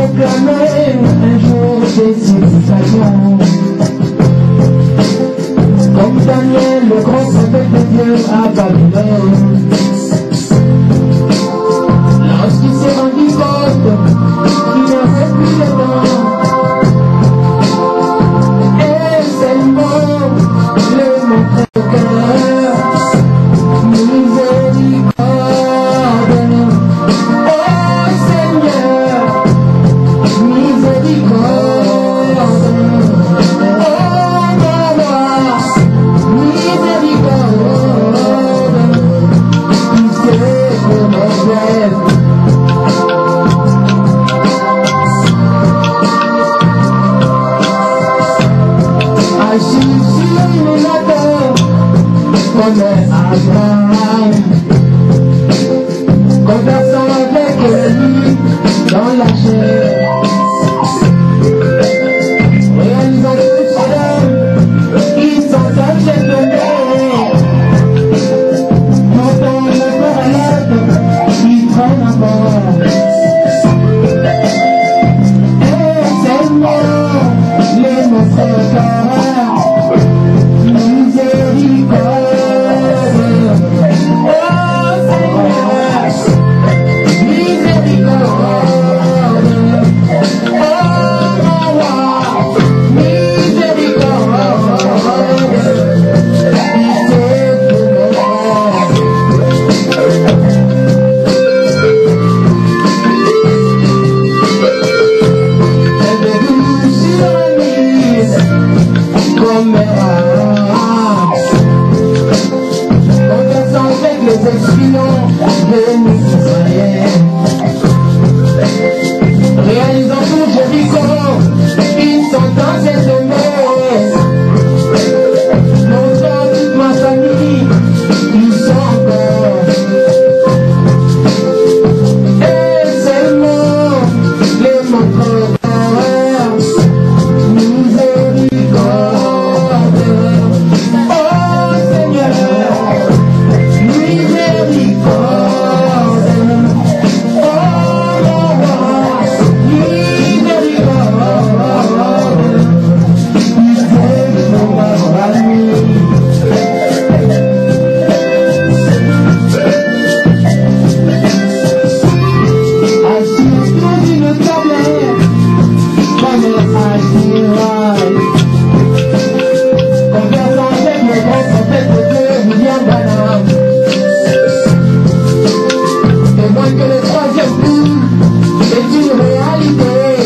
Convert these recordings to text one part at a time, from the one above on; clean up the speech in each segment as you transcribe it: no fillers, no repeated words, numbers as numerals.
proclamer un jour des civilisations. Comme Daniel, le grand prophète de Dieu à Babylone. Lorsqu'il s'est rendu compte qu'il n'y avait plus de temps, et seulement le montre au cœur, miséricorde. Oh Seigneur, miséricorde. Oh mon roi, miséricorde. Pitié pour nos frères. Agis sur la terre comme Abraham, conversant avec lui dans la chair, réalisant tous ces hommes qui sont cachés de mer, pourtant le parallèle qui prend la mort. Et seulement les montres cœur, miséricorde. Oh Seigneur, miséricorde. Oh mon roi, miséricorde. Pitié pour nos frères. Aide-nous sur la mise comme Abraham, conversant avec les espions venus d'Israël, réalisant tout Jéricho, ils sont dans cette demeure, montrant toute ma famille, ils sont encore, et seulement les montreurs. Miséricorde. Oh Seigneur, miséricorde. Oh mon roi, miséricorde. Pitié pour ma famille. Assis près d'une table comme Aziraï, conversant avec le grand prophète de Dieu, William Branham, témoin que le troisième coup est une réalité.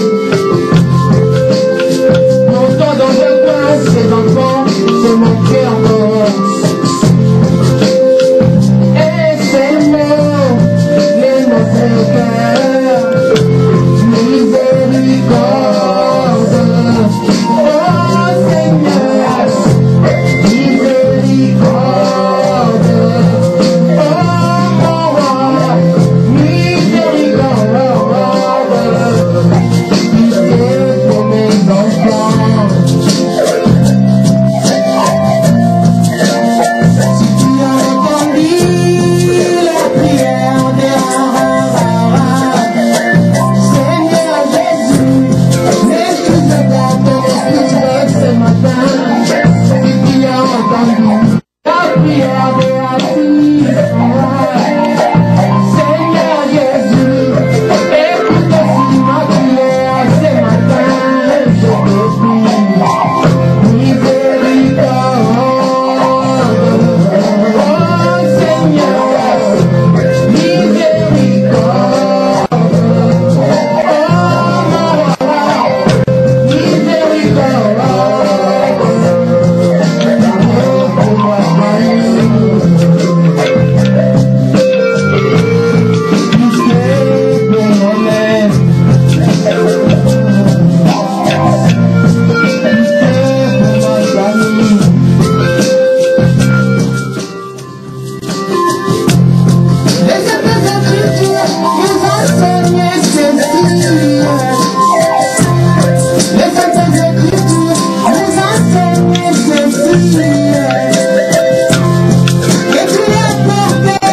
Pourtant dans un coin, ses enfants se manquaient encore. Et seulement les notre cœur, miséricorde. Oh Seigneur, miséricorde. Oh mon roi, miséricorde. Pitié pour mes enfants. Si tu as entendu la prière des Seigneur Jésus, excuse-moi pour ce matin. Si tu as entendu la prière de Seigneur Jésus, écoute aussi ma prière ce matin. Je te prie, miséricorde. Oh Seigneur, miséricorde.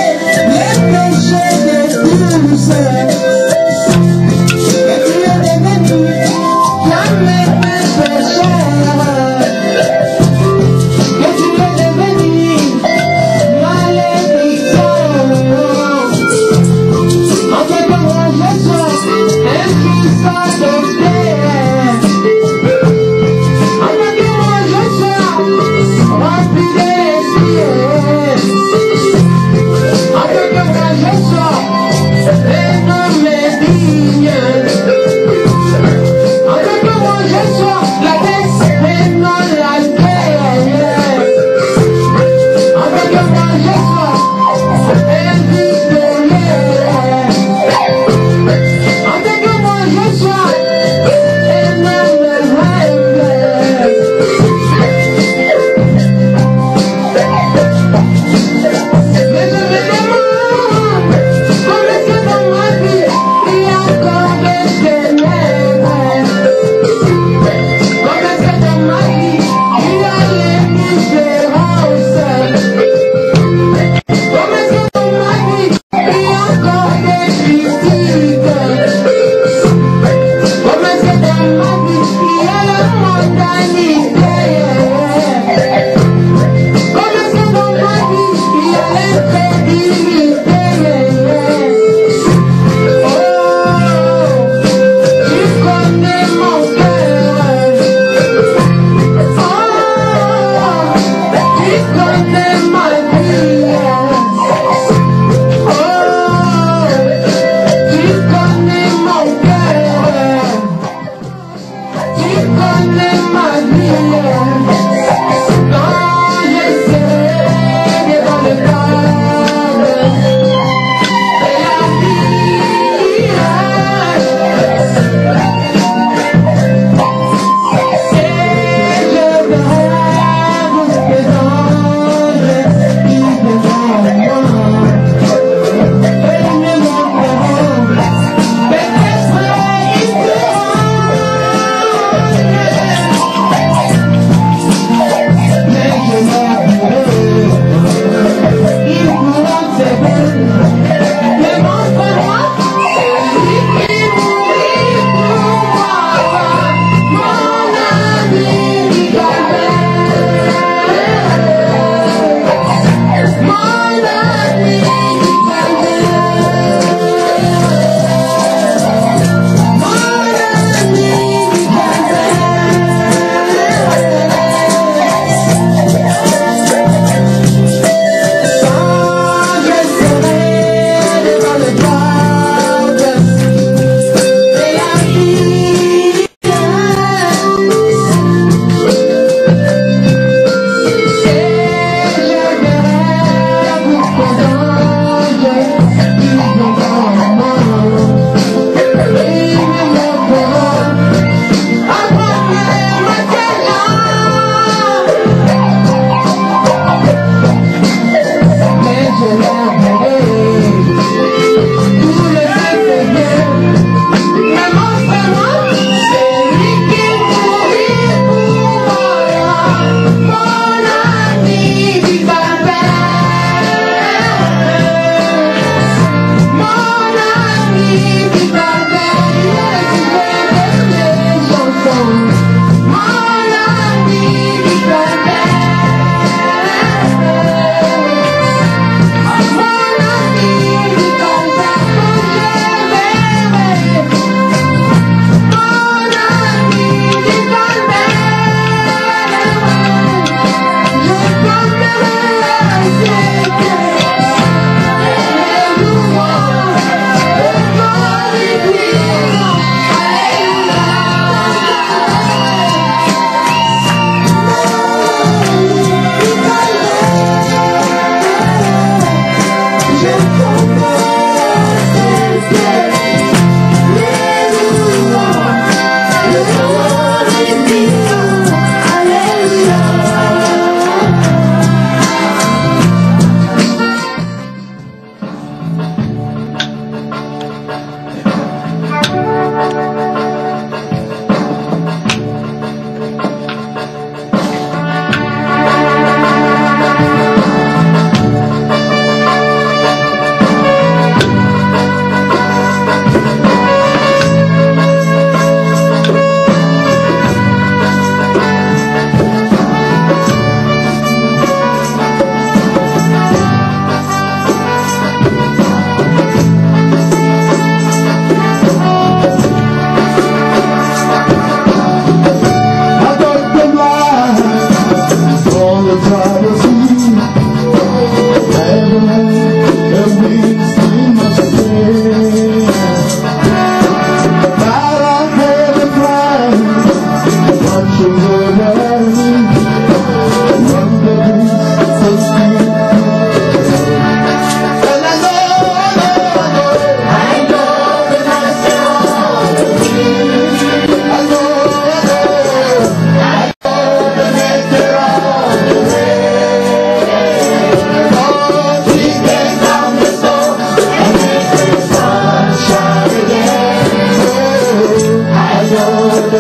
Que tu as porté les péchés de tous.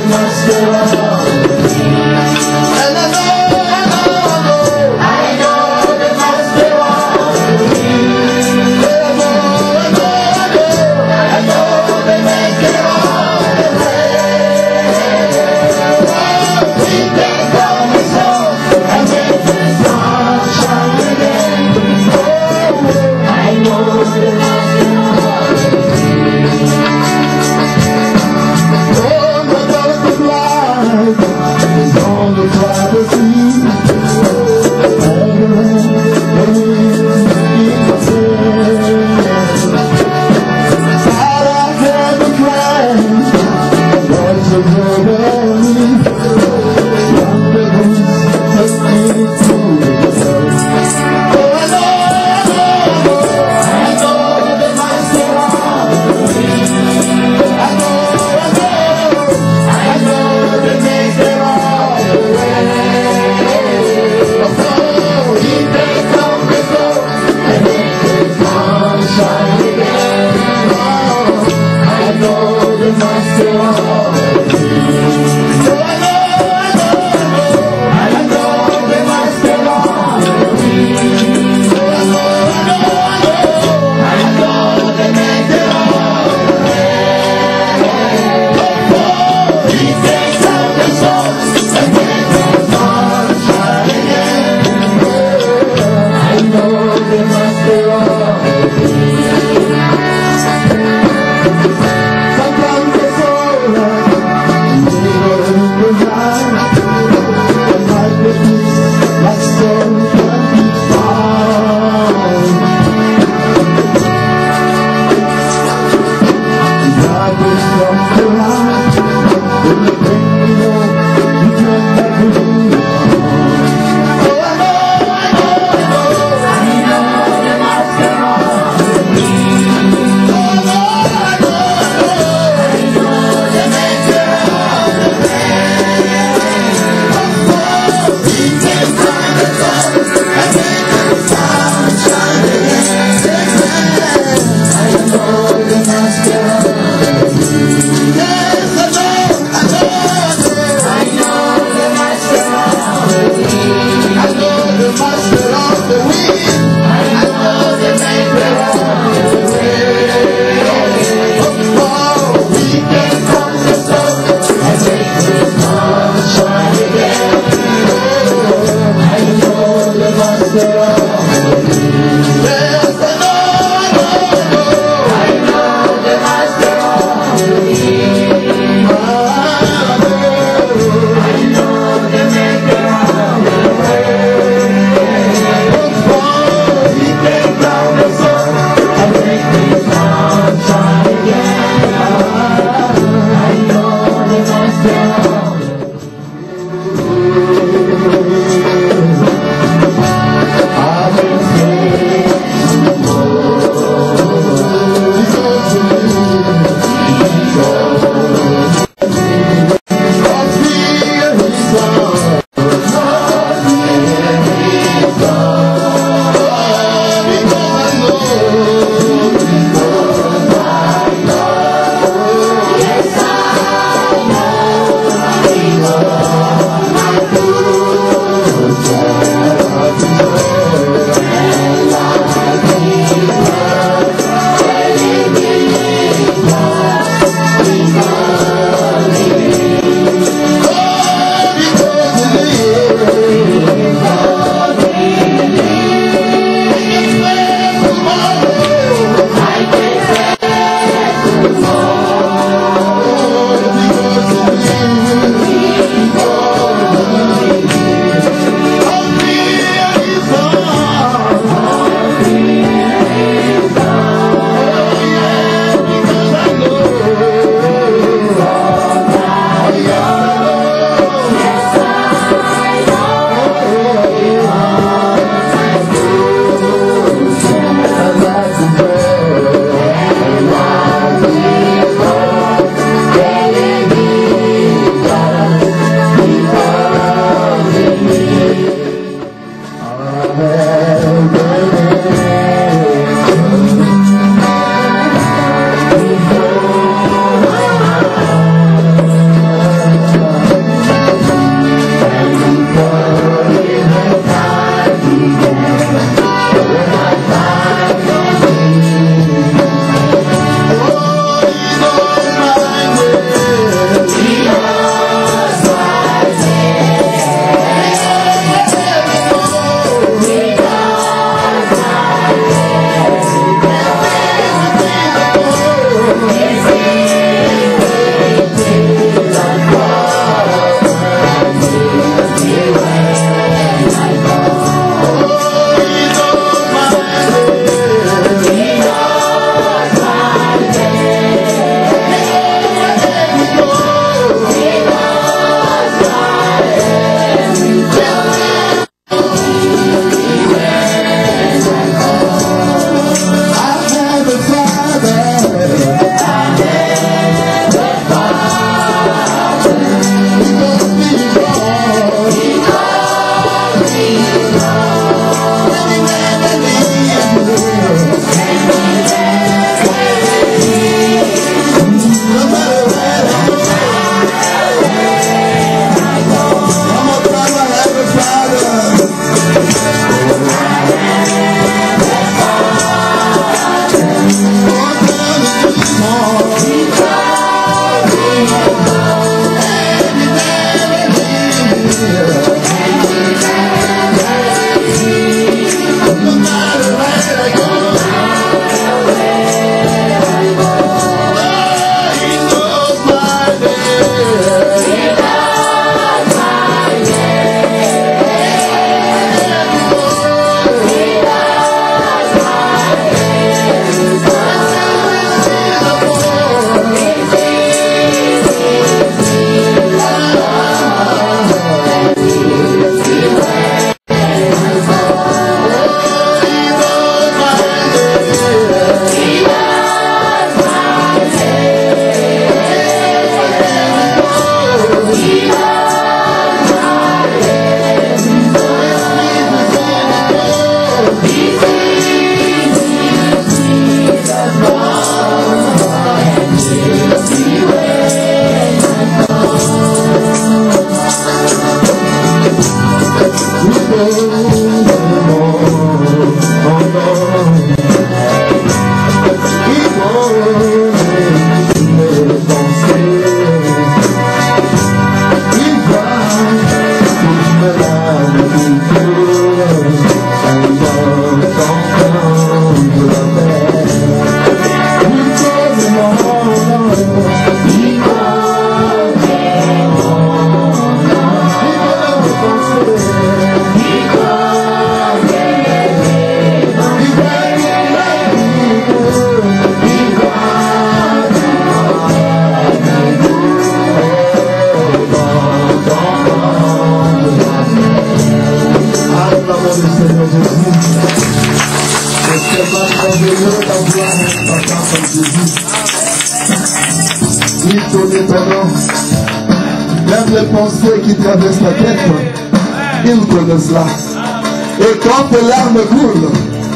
Yes, I know. Même les pensées qui traversent la tête, ils connaissent cela. Et quand tes larmes coulent,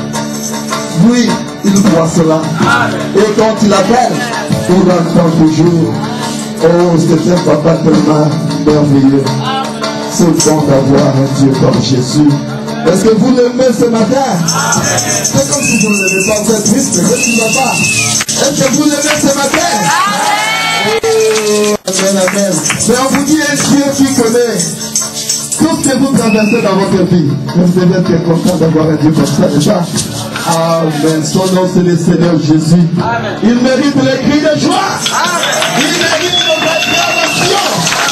lui, il voit cela. Et quand il appelle, il entend toujours. Oh, c'est un papa tellement merveilleux. C'est bon d'avoir un Dieu comme Jésus. Est-ce que vous l'aimez ce matin? C'est comme si vous ne l'aimez pas, vous êtes triste, mais tu ne vas pas. Est-ce que vous l'aimez ce matin? Oh, amen, amen. Mais on vous dit un Dieu qui connaît tout ce que vous traversez dans votre vie. Vous devez être content d'avoir un Dieu comme ça déjà. Amen. Son nom c'est le Seigneur Jésus. Amen. Il mérite les cris de joie. Amen. Il mérite nos acclamations.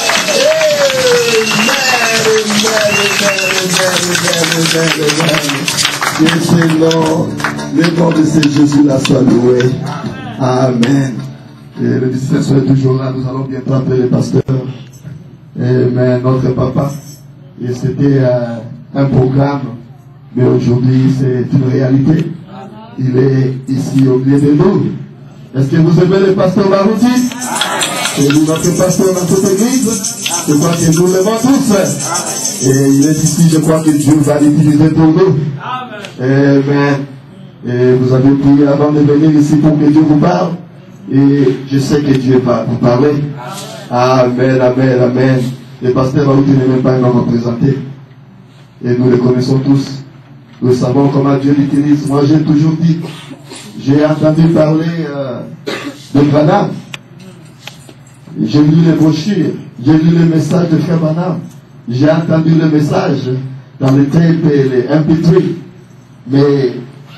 Le nom de ce Jésus-là soit loué. Amen. Et le disciples est toujours là. Nous allons bientôt appeler le pasteur. Amen. Notre papa. Et c'était un programme. Mais aujourd'hui, c'est une réalité. Il est ici au milieu de nous. Est-ce que vous aimez le pasteur Barouti? C'est lui notre pasteur dans cette église. Je crois que nous l'aimons tous. Et il est ici, je crois que Dieu va l'utiliser pour nous. Amen. Et vous avez prié avant de venir ici pour que Dieu vous parle. Et je sais que Dieu va vous parler. Amen, amen, amen. Le pasteur Barouti n'est même pas un homme représenté. Et nous le connaissons tous. Nous savons comment Dieu l'utilise. Moi, j'ai toujours dit, j'ai entendu parler de Branham. J'ai lu les brochures, j'ai lu le message de Frère Branham. J'ai entendu le message dans les tapes et les MP3. Mais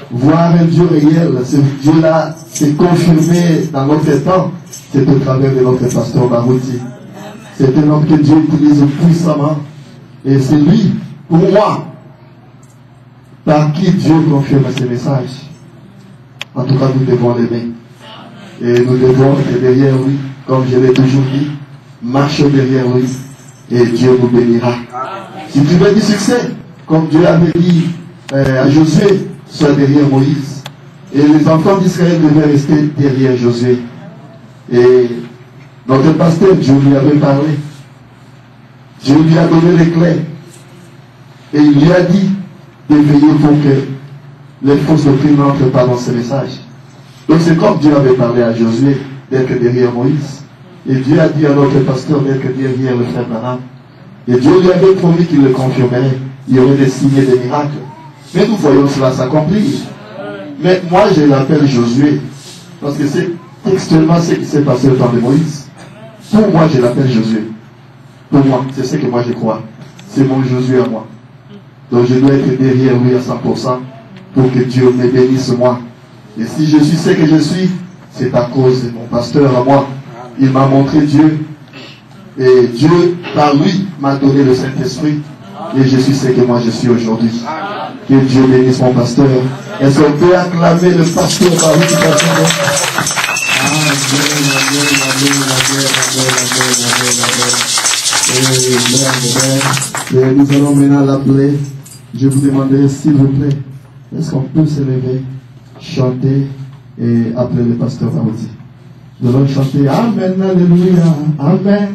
voir un Dieu réel, ce Dieu-là s'est confirmé dans notre temps, c'est au travers de notre pasteur Barouti. C'est un homme que Dieu utilise puissamment. Et c'est lui, pour moi, par qui Dieu confirme ses messages. En tout cas, nous devons l'aimer. Et nous devons être derrière lui, comme je l'ai toujours dit, marcher derrière lui, et Dieu nous bénira. Si tu veux du succès, comme Dieu avait dit à Josué, sois derrière Moïse. Et les enfants d'Israël devaient rester derrière Josué. Et notre pasteur, Dieu lui avait parlé. Dieu lui a donné les clés. Et il lui a dit de veiller pour que les fausses doctrines n'entrent pas dans ce message. Donc c'est comme Dieu avait parlé à Josué d'être derrière Moïse. Et Dieu a dit à notre pasteur d'être derrière le frère Branham. Et Dieu lui avait promis qu'il le confirmerait. Il y aurait des signes et des miracles. Mais nous voyons cela s'accomplir. Mais moi je l'appelle Josué. Parce que c'est textuellement ce qui s'est passé au temps de Moïse. Pour moi je l'appelle Josué. Pour moi, c'est ce que moi je crois. C'est mon Josué à moi. Donc je dois être derrière lui à 100% pour que Dieu me bénisse moi. Et si je suis ce que je suis, c'est à cause de mon pasteur à moi. Il m'a montré Dieu. Et Dieu, par lui, m'a donné le Saint-Esprit. Et je suis ce que moi je suis aujourd'hui. Que Dieu bénisse mon pasteur. Est-ce qu'on peut acclamer le pasteur par lui? Et nous allons maintenant l'appeler. Je vous demanderai s'il vous plaît, est-ce qu'on peut se lever, chanter et appeler le pasteur Barouti? Nous allons chanter Amen, Alléluia, Amen.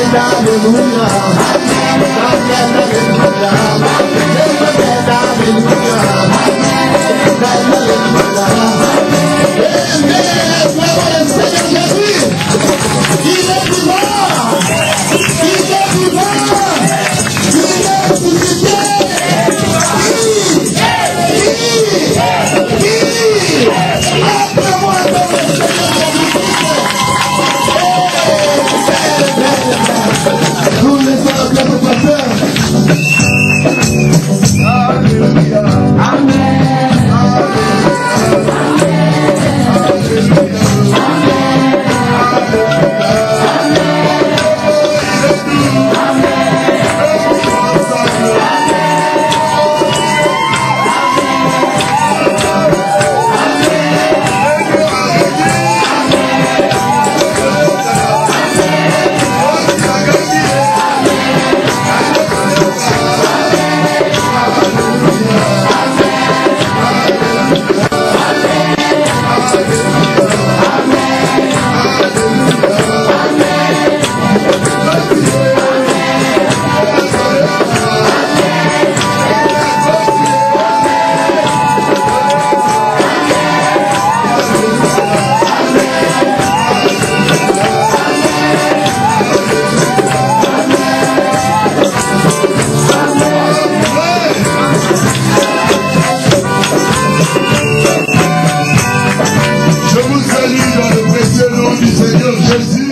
Je vous salue dans le précieux nom du Seigneur Jésus.